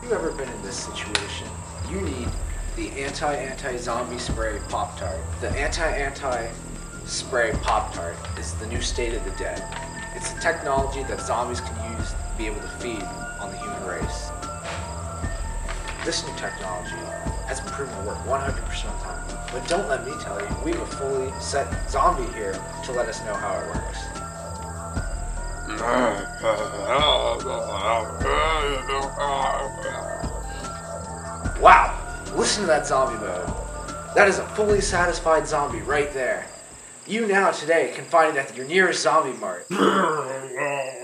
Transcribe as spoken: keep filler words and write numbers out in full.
you've ever been in this situation, you need the anti-anti-zombie spray Pop-Tart. The anti-anti-spray Pop-Tart is the new state of the dead. It's a technology that zombies can use to be able to feed on the human race. This new technology has been proven to work one hundred percent of the time. But don't let me tell you, we have a fully set zombie here to let us know how it works. Wow! Listen to that zombie mode. That is a fully satisfied zombie right there. You now today can find it at your nearest zombie mart.